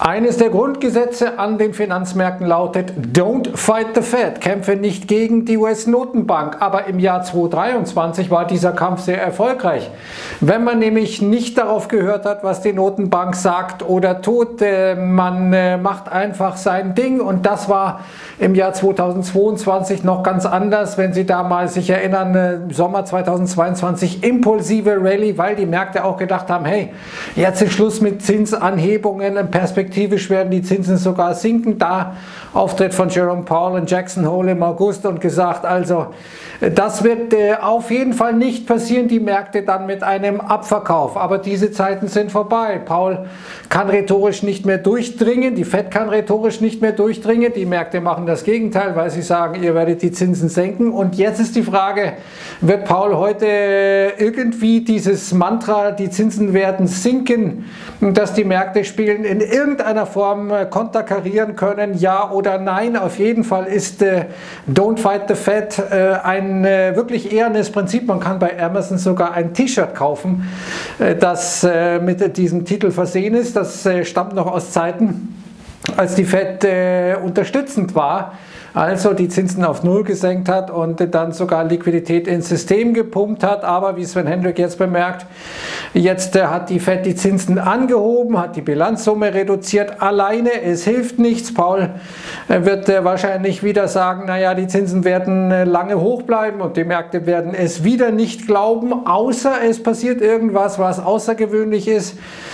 Eines der Grundgesetze an den Finanzmärkten lautet Don't fight the Fed, kämpfe nicht gegen die US-Notenbank. Aber im Jahr 2023 war dieser Kampf sehr erfolgreich. Wenn man nämlich nicht darauf gehört hat, was die Notenbank sagt oder tut, man macht einfach sein Ding, und das war im Jahr 2022 noch ganz anders. Wenn Sie da mal sich erinnern, Sommer 2022, impulsive Rallye, weil die Märkte auch gedacht haben, hey, jetzt ist Schluss mit Zinsanhebungen, perspektivisch werden die Zinsen sogar sinken. Da Auftritt von Jerome Powell in Jackson Hole im August und gesagt, also das wird auf jeden Fall nicht passieren, die Märkte dann mit einem Abverkauf. Aber diese Zeiten sind vorbei. Powell kann rhetorisch nicht mehr durchdringen, die Fed kann rhetorisch nicht mehr durchdringen, die Märkte machen das Gegenteil, weil sie sagen, ihr werdet die Zinsen senken. Und jetzt ist die Frage, wird Powell heute irgendwie dieses Mantra, die Zinsen werden sinken, dass die Märkte spielen, in irgendeiner Form konterkarieren können, ja oder nein? Auf jeden Fall ist Don't Fight the Fed ein wirklich ehrenes Prinzip. Man kann bei Amazon sogar ein T-Shirt kaufen, das mit diesem Titel versehen ist. Das stammt noch aus Zeiten, als die Fed unterstützend war, also die Zinsen auf Null gesenkt hat und dann sogar Liquidität ins System gepumpt hat. Aber wie Sven Hendrick jetzt bemerkt, jetzt hat die Fed die Zinsen angehoben, hat die Bilanzsumme reduziert. Alleine, es hilft nichts. Paul wird wahrscheinlich wieder sagen, naja, die Zinsen werden lange hoch bleiben, und die Märkte werden es wieder nicht glauben, außer es passiert irgendwas, was außergewöhnlich ist,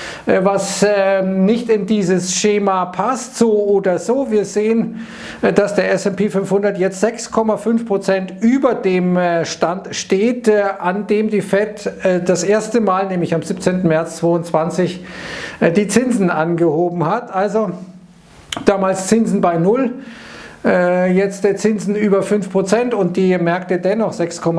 was nicht in dieses Schema passt, so oder so. Wir sehen, dass der S&P 500 jetzt 6,5% über dem Stand steht, an dem die Fed das erste Mal, nämlich am 17. März 2022, die Zinsen angehoben hat. Also damals Zinsen bei Null. Jetzt Zinsen über 5% und die Märkte dennoch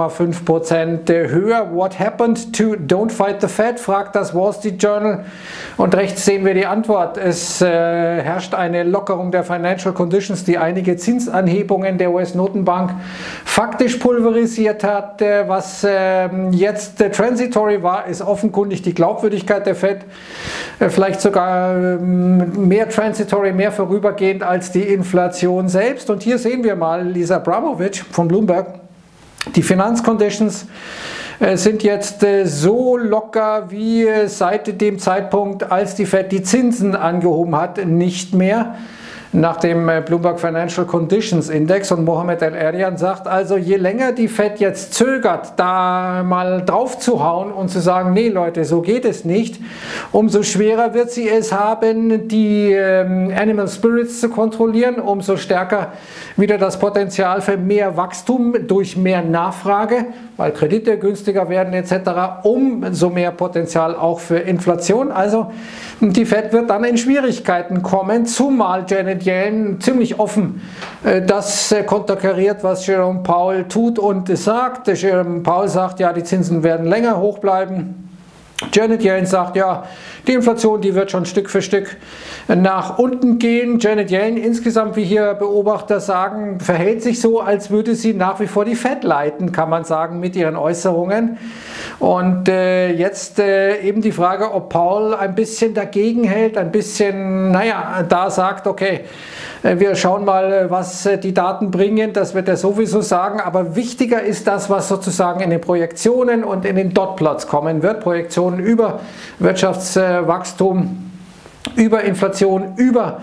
6,5% höher. What happened to Don't Fight the Fed? Fragt das Wall Street Journal. Und rechts sehen wir die Antwort. Es herrscht eine Lockerung der Financial Conditions, die einige Zinsanhebungen der US-Notenbank faktisch pulverisiert hat. Was jetzt transitory war, ist offenkundig die Glaubwürdigkeit der Fed. Vielleicht sogar mehr transitory, mehr vorübergehend als die Inflation selbst. Und hier sehen wir mal Lisa Abramovic von Bloomberg. Die Finanzconditions sind jetzt so locker wie seit dem Zeitpunkt, als die Fed die Zinsen angehoben hat, nicht mehr. Nach dem Bloomberg Financial Conditions Index, und Mohamed El-Erian sagt also, je länger die Fed jetzt zögert, da mal drauf zu hauen und zu sagen, nee Leute, so geht es nicht, umso schwerer wird sie es haben, die Animal Spirits zu kontrollieren, umso stärker wieder das Potenzial für mehr Wachstum durch mehr Nachfrage, weil Kredite günstiger werden etc., umso mehr Potenzial auch für Inflation. Also die Fed wird dann in Schwierigkeiten kommen, zumal Janet Yellen ziemlich offen das konterkariert, was Jerome Powell tut und sagt. Jerome Powell sagt, ja, die Zinsen werden länger hoch bleiben. Janet Yellen sagt, ja, die Inflation, die wird schon Stück für Stück nach unten gehen. Janet Yellen insgesamt, wie hier Beobachter sagen, verhält sich so, als würde sie nach wie vor die Fed leiten, kann man sagen, mit ihren Äußerungen. Und jetzt eben die Frage, ob Powell ein bisschen dagegen hält, ein bisschen, naja, da sagt, okay, wir schauen mal, was die Daten bringen, das wird er sowieso sagen, aber wichtiger ist das, was sozusagen in den Projektionen und in den Dotplots kommen wird. Projektionen über Wirtschaftswachstum, über Inflation, über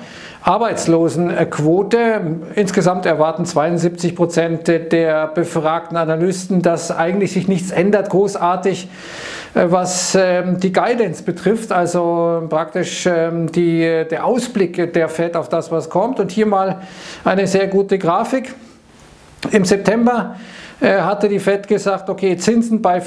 Arbeitslosenquote. Insgesamt erwarten 72% der befragten Analysten, dass eigentlich sich nichts ändert, großartig, was die Guidance betrifft, also praktisch der Ausblick der Fed auf das, was kommt. Und hier mal eine sehr gute Grafik. Im September hatte die Fed gesagt, okay, Zinsen bei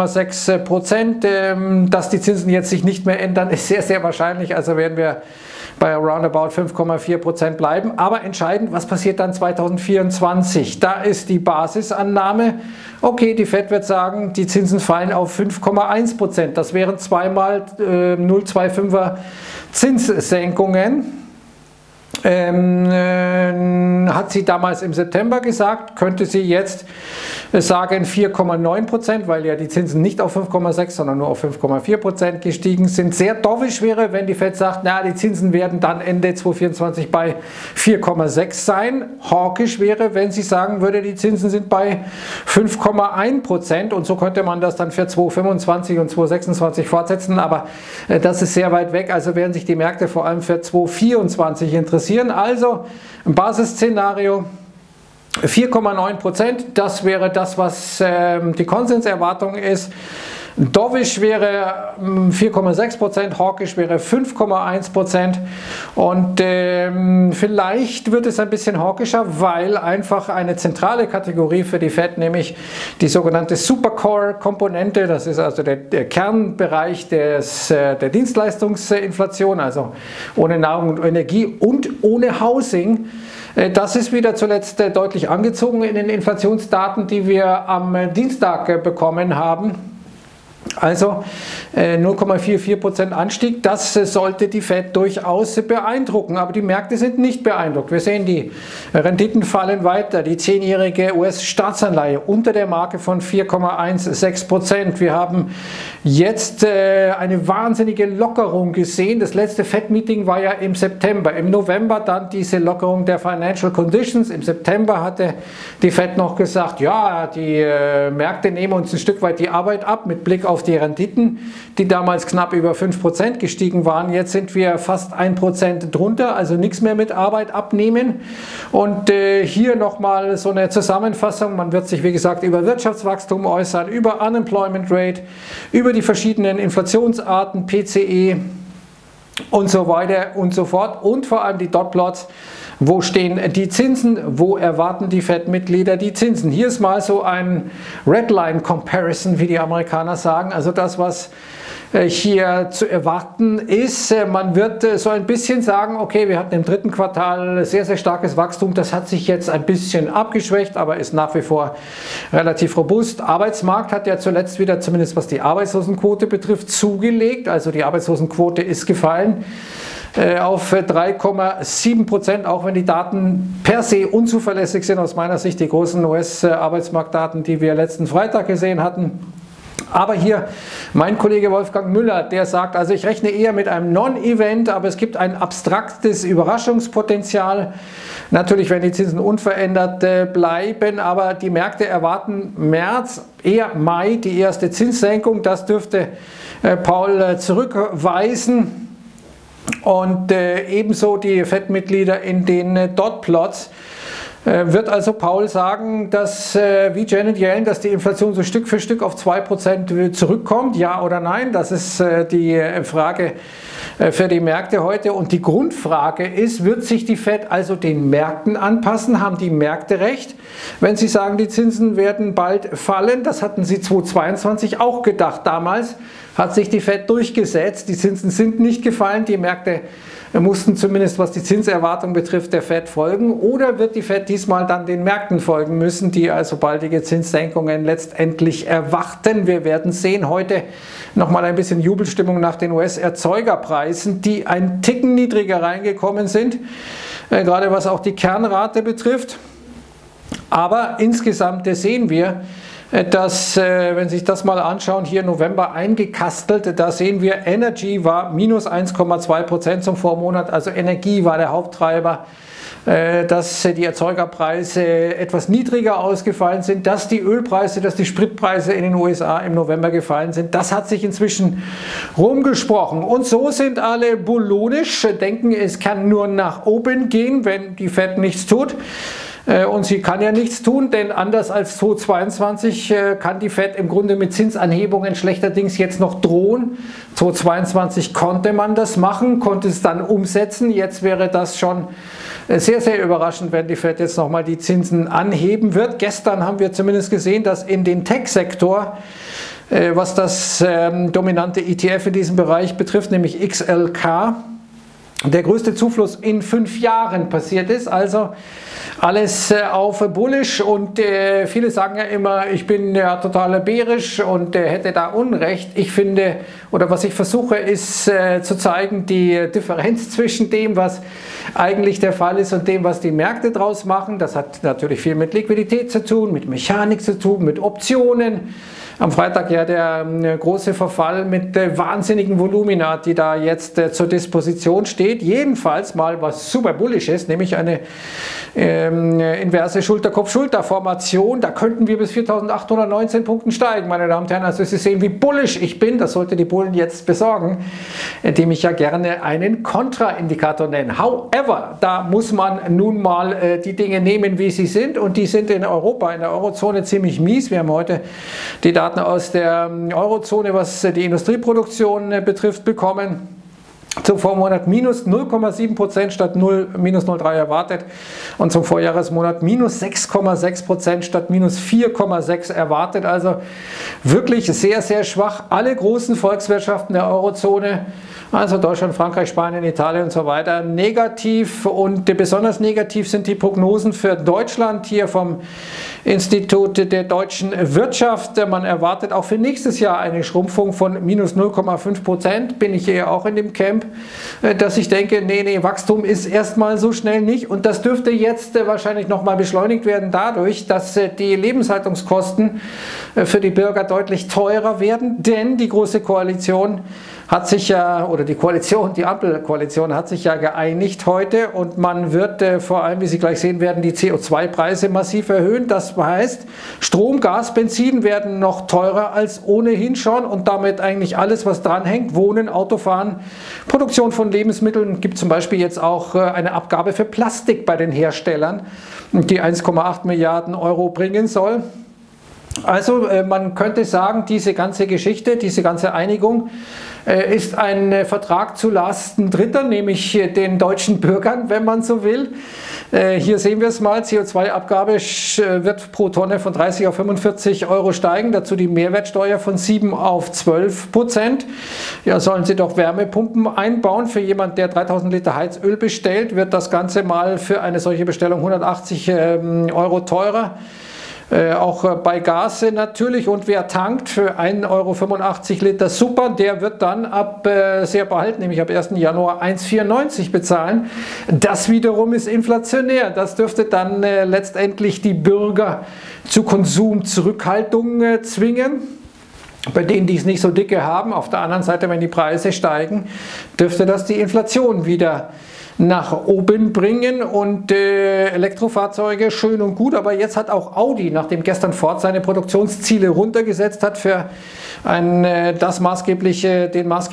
5,6%, dass die Zinsen jetzt sich nicht mehr ändern, ist sehr, sehr wahrscheinlich, also werden wir bei roundabout 5,4% bleiben. Aber entscheidend, was passiert dann 2024? Da ist die Basisannahme, okay, die Fed wird sagen, die Zinsen fallen auf 5,1%. Das wären zweimal 0,25er Zinssenkungen. hat sie damals im September gesagt, könnte sie jetzt sagen 4,9%, weil ja die Zinsen nicht auf 5,6, sondern nur auf 5,4% gestiegen sind. Sehr dovish wäre, wenn die Fed sagt, na, die Zinsen werden dann Ende 2024 bei 4,6 sein. Hawkish wäre, wenn sie sagen würde, die Zinsen sind bei 5,1%, und so könnte man das dann für 2025 und 2026 fortsetzen, aber das ist sehr weit weg, also werden sich die Märkte vor allem für 2024 interessieren. Also ein Basisszenario 4,9%, das wäre das, was die Konsenserwartung ist. Dovish wäre 4,6%, Hawkish wäre 5,1%, und vielleicht wird es ein bisschen hawkischer, weil einfach eine zentrale Kategorie für die Fed, nämlich die sogenannte Supercore-Komponente, das ist also der Kernbereich der Dienstleistungsinflation, also ohne Nahrung und Energie und ohne Housing. Das ist wieder zuletzt deutlich angezogen in den Inflationsdaten, die wir am Dienstag bekommen haben. Also 0,44% Anstieg, das sollte die Fed durchaus beeindrucken, aber die Märkte sind nicht beeindruckt. Wir sehen, die Renditen fallen weiter, die 10-jährige US-Staatsanleihe unter der Marke von 4,16%. Wir haben jetzt eine wahnsinnige Lockerung gesehen. Das letzte Fed-Meeting war ja im September. Im November dann diese Lockerung der Financial Conditions. Im September hatte die Fed noch gesagt, ja, die Märkte nehmen uns ein Stück weit die Arbeit ab mit Blick auf die Renditen, die damals knapp über 5% gestiegen waren. Jetzt sind wir fast 1% drunter, also nichts mehr mit Arbeit abnehmen. Und hier nochmal so eine Zusammenfassung. Man wird sich, wie gesagt, über Wirtschaftswachstum äußern, über Unemployment Rate, über die verschiedenen Inflationsarten, PCE und so weiter und so fort, und vor allem die Dotplots. Wo stehen die Zinsen? Wo erwarten die Fed-Mitglieder die Zinsen? Hier ist mal so ein Redline-Comparison, wie die Amerikaner sagen. Also das, was hier zu erwarten ist. Man wird so ein bisschen sagen, okay, wir hatten im dritten Quartal sehr, sehr starkes Wachstum. Das hat sich jetzt ein bisschen abgeschwächt, aber ist nach wie vor relativ robust. Arbeitsmarkt hat ja zuletzt wieder, zumindest was die Arbeitslosenquote betrifft, zugelegt. Also die Arbeitslosenquote ist gefallen auf 3,7%, auch wenn die Daten per se unzuverlässig sind, aus meiner Sicht die großen US-Arbeitsmarktdaten, die wir letzten Freitag gesehen hatten. Aber hier mein Kollege Wolfgang Müller, der sagt, also ich rechne eher mit einem Non-Event, aber es gibt ein abstraktes Überraschungspotenzial. Natürlich, wenn die Zinsen unverändert bleiben, aber die Märkte erwarten März, eher Mai die erste Zinssenkung. Das dürfte Paul zurückweisen. Und ebenso die Fed-Mitglieder in den Dotplots. Wird also Paul sagen, dass wie Janet Yellen, dass die Inflation so Stück für Stück auf 2% zurückkommt? Ja oder nein? Das ist die Frage für die Märkte heute. Und die Grundfrage ist, wird sich die Fed also den Märkten anpassen? Haben die Märkte recht, wenn sie sagen, die Zinsen werden bald fallen? Das hatten sie 2022 auch gedacht. Damals hat sich die Fed durchgesetzt. Die Zinsen sind nicht gefallen. Die Märkte mussten zumindest, was die Zinserwartung betrifft, der Fed folgen. Oder wird die Fed diesmal dann den Märkten folgen müssen, die also baldige Zinssenkungen letztendlich erwarten? Wir werden sehen. Heute nochmal ein bisschen Jubelstimmung nach den US-Erzeugerpreisen, die ein Ticken niedriger reingekommen sind, gerade was auch die Kernrate betrifft. Aber insgesamt sehen wir, dass, wenn Sie sich das mal anschauen, hier November eingekastelt, da sehen wir, Energy war minus 1,2% zum Vormonat, also Energie war der Haupttreiber, dass die Erzeugerpreise etwas niedriger ausgefallen sind, dass die Ölpreise, dass die Spritpreise in den USA im November gefallen sind. Das hat sich inzwischen rumgesprochen. Und so sind alle bullisch, denken, es kann nur nach oben gehen, wenn die Fed nichts tut. Und sie kann ja nichts tun, denn anders als 2022 kann die Fed im Grunde mit Zinsanhebungen schlechterdings jetzt noch drohen. 2022 konnte man das machen, konnte es dann umsetzen. Jetzt wäre das schon sehr, sehr überraschend, wenn die Fed jetzt nochmal die Zinsen anheben wird. Gestern haben wir zumindest gesehen, dass in den Tech-Sektor, was das dominante ETF in diesem Bereich betrifft, nämlich XLK, der größte Zufluss in 5 Jahren passiert ist. Also alles auf bullish, und viele sagen ja immer, ich bin ja total bärisch und hätte da Unrecht. Ich finde, oder was ich versuche, ist zu zeigen, die Differenz zwischen dem, was eigentlich der Fall ist, und dem, was die Märkte draus machen. Das hat natürlich viel mit Liquidität zu tun, mit Mechanik zu tun, mit Optionen. Am Freitag ja der große Verfall mit wahnsinnigen Volumina, die da jetzt zur Disposition steht. Jedenfalls mal was super bullish ist, nämlich eine inverse Schulter-Kopf-Schulter-Formation. Da könnten wir bis 4.819 Punkten steigen, meine Damen und Herren. Also Sie sehen, wie bullish ich bin. Das sollte die Bullen jetzt besorgen, indem ich ja gerne einen Kontraindikator nenne. However, da muss man nun mal die Dinge nehmen, wie sie sind. Und die sind in Europa, in der Eurozone ziemlich mies. Wir haben heute die Daten aus der Eurozone, was die Industrieproduktion betrifft, bekommen. Zum Vormonat minus 0,7% statt minus 0,3 erwartet, und zum Vorjahresmonat minus 6,6% statt minus 4,6 erwartet. Also wirklich sehr, sehr schwach. Alle großen Volkswirtschaften der Eurozone, also Deutschland, Frankreich, Spanien, Italien und so weiter, negativ, und besonders negativ sind die Prognosen für Deutschland hier vom Institut der deutschen Wirtschaft. Man erwartet auch für nächstes Jahr eine Schrumpfung von minus 0,5%. Bin ich eher auch in dem Camp, dass ich denke, nee, Wachstum ist erstmal so schnell nicht, und das dürfte jetzt wahrscheinlich nochmal beschleunigt werden dadurch, dass die Lebenshaltungskosten für die Bürger deutlich teurer werden, denn die Große Koalition hat sich ja, oder die Koalition, die Ampelkoalition hat sich ja geeinigt heute, und man wird vor allem, wie Sie gleich sehen werden, die CO2-Preise massiv erhöhen. Das heißt, Strom, Gas, Benzin werden noch teurer als ohnehin schon, und damit eigentlich alles, was dranhängt: Wohnen, Autofahren, Produktion von Lebensmitteln. Gibt zum Beispiel jetzt auch eine Abgabe für Plastik bei den Herstellern, die 1,8 Milliarden Euro bringen soll. Also man könnte sagen, diese ganze Geschichte, diese ganze Einigung ist ein Vertrag zu Lasten Dritter, nämlich den deutschen Bürgern, wenn man so will. Hier sehen wir es mal, CO2-Abgabe wird pro Tonne von 30 auf 45 Euro steigen, dazu die Mehrwertsteuer von 7 auf 12%. Ja, sollen Sie doch Wärmepumpen einbauen. Für jemand, der 3000 Liter Heizöl bestellt, wird das Ganze mal für eine solche Bestellung 180 Euro teurer. Auch bei Gas natürlich, und wer tankt für 1,85 Euro Liter Super, der wird dann ab sehr bald, nämlich ab 1. Januar 1,94 bezahlen. Das wiederum ist inflationär. Das dürfte dann letztendlich die Bürger zu Konsumzurückhaltung zwingen. Bei denen, die es nicht so dicke haben. Auf der anderen Seite, wenn die Preise steigen, dürfte das die Inflation wieder nach oben bringen, und Elektrofahrzeuge schön und gut, aber jetzt hat auch Audi, nachdem gestern Ford seine Produktionsziele runtergesetzt hat für das maßgebliche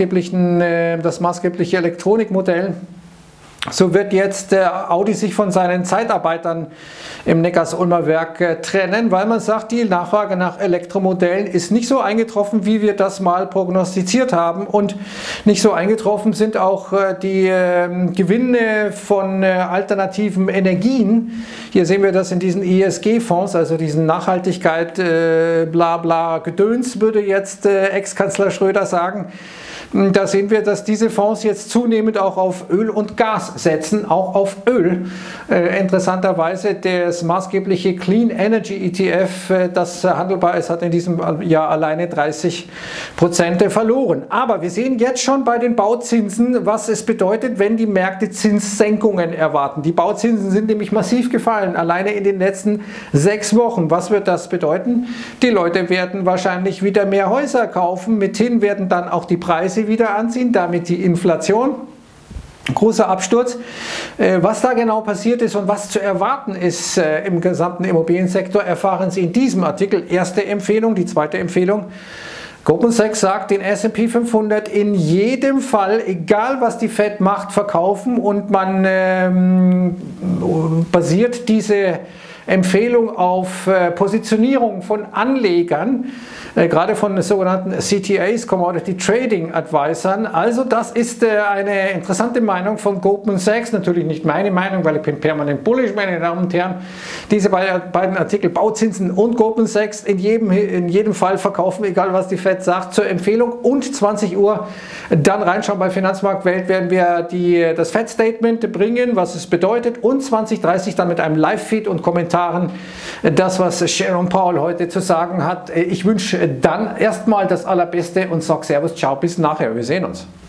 Elektronikmodell, so wird jetzt Audi sich von seinen Zeitarbeitern im Neckarsulmer Werk trennen, weil man sagt, die Nachfrage nach Elektromodellen ist nicht so eingetroffen, wie wir das mal prognostiziert haben, und nicht so eingetroffen sind auch die Gewinne von alternativen Energien. Hier sehen wir das in diesen ESG-Fonds, also diesen Nachhaltigkeit bla Gedöns, würde jetzt Ex-Kanzler Schröder sagen. Da sehen wir, dass diese Fonds jetzt zunehmend auch auf Öl und Gas setzen, auch auf Öl. Interessanterweise das maßgebliche Clean Energy ETF, das handelbar ist, hat in diesem Jahr alleine 30% verloren. Aber wir sehen jetzt schon bei den Bauzinsen, was es bedeutet, wenn die Märkte Zinssenkungen erwarten. Die Bauzinsen sind nämlich massiv gefallen, alleine in den letzten 6 Wochen. Was wird das bedeuten? Die Leute werden wahrscheinlich wieder mehr Häuser kaufen, mithin werden dann auch die Preise wieder anziehen, damit die Inflation. Großer Absturz. Was da genau passiert ist und was zu erwarten ist im gesamten Immobiliensektor, erfahren Sie in diesem Artikel. Erste Empfehlung. Die zweite Empfehlung: Goldman Sachs sagt, den S&P 500 in jedem Fall, egal was die Fed macht, verkaufen, und man basiert diese Empfehlung auf Positionierung von Anlegern, gerade von sogenannten CTAs, Commodity Trading Advisern. Also das ist eine interessante Meinung von Goldman Sachs, natürlich nicht meine Meinung, weil ich bin permanent bullish, meine Damen und Herren. Diese beiden Artikel, Bauzinsen und Goldman Sachs, in jedem Fall verkaufen, egal was die Fed sagt, zur Empfehlung. Und 20 Uhr dann reinschauen bei Finanzmarktwelt, werden wir das Fed-Statement bringen, was es bedeutet, und 20:30 dann mit einem Live-Feed und Kommentaren das, was Sharon Paul heute zu sagen hat. Ich wünsche dann erstmal das Allerbeste und sage Servus, ciao, bis nachher, wir sehen uns.